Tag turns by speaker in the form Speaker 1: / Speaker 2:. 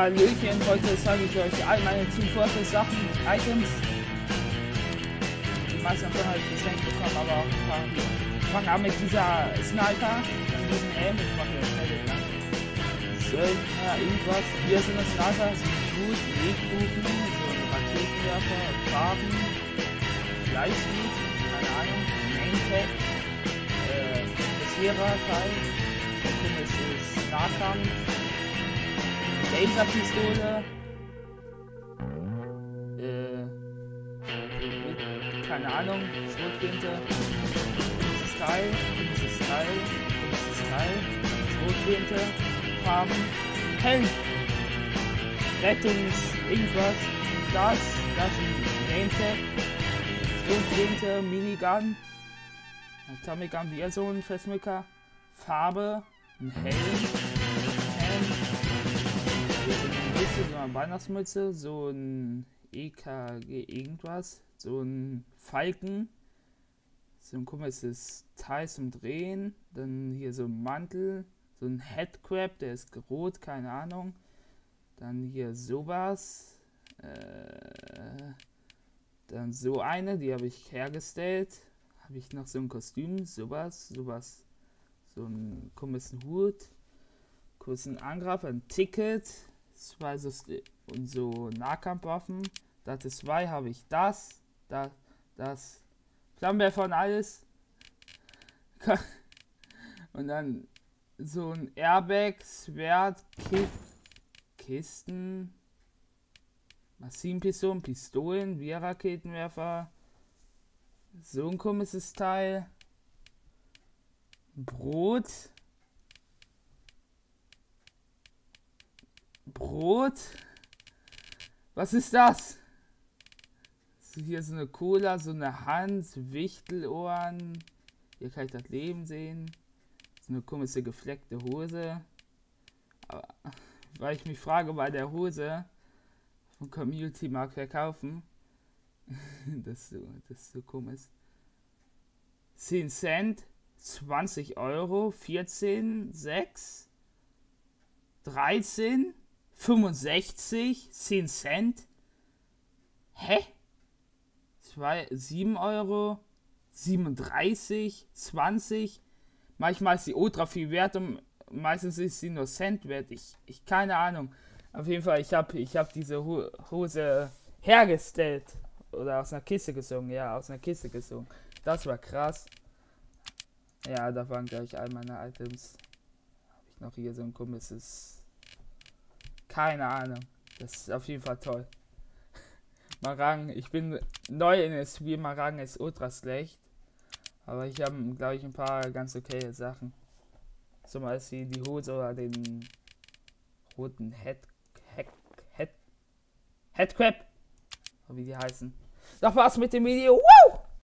Speaker 1: Hallöchen, heute zeige ich euch all meine Team Fortress Sachen, Items. Die meisten haben halt geschenkt bekommen, aber auch ein paar hier. Ich fange an mit dieser Sniper, dann diesen Aim, ich mache jetzt schnell lang. Söldner, irgendwas. Hier sind das Sniper, sind gut, Wegbuchen, so ein Raketenwerfer, Farben, gleich gut, keine Ahnung, Main-Tag, Beschwerer-Teil, dann ist es Nahkampf. Laserpistole. Keine Ahnung. Schrotflinte. Dieses Teil. Dieses Teil. Dieses Teil. Schrotflinte. Farben. Helm. Rettungs. Irgendwas. Das. Das ist Nameset. Schrotflinte. Minigun. Atomic Gun. Wieder so ein Festmücker. Farbe. Ein Helm. So eine Weihnachtsmütze, so ein EKG irgendwas, so ein Falken, so ein komisches Teil zum Drehen, dann hier so ein Mantel, so ein Headcrab, der ist rot, keine Ahnung, dann hier sowas, dann so eine, die habe ich hergestellt, habe ich noch so ein Kostüm, sowas, so einen komischen Hut, kurzen Angriff, ein Ticket, zwei und so Nahkampfwaffen. Das ist 2 habe ich das Flammenwerfer und alles. Und dann so ein Airbag, Schwert, Kisten, Maschinenpistolen, Pistolen, wie Raketenwerfer. So ein komisches Teil. Brot. Was ist das? Hier ist eine Cola, so eine Hand, Wichtelohren. Hier kann ich das Leben sehen. So eine komische gefleckte Hose. Aber, weil ich mich frage, bei der Hose von Community mag verkaufen. das ist so komisch. 10 Cent, 20 Euro, 14, 6, 13, 65, 10 Cent. Hä? 7 Euro, 37, 20. Manchmal ist sie ultra viel wert und meistens ist sie nur Cent wert. Ich keine Ahnung. Auf jeden Fall, ich hab diese Hose hergestellt. Oder aus einer Kiste gezogen. Ja, aus einer Kiste gezogen. Das war krass. Ja, da waren gleich all meine Items. Habe ich noch hier so ein komisches... Keine Ahnung. Das ist auf jeden Fall toll. Marang, ich bin neu in das Spiel. Marang ist ultra schlecht. Aber ich habe, glaube ich, ein paar ganz okay Sachen. Zum Beispiel die Hose oder den roten Headcrab. Wie die heißen. Das war's mit dem Video.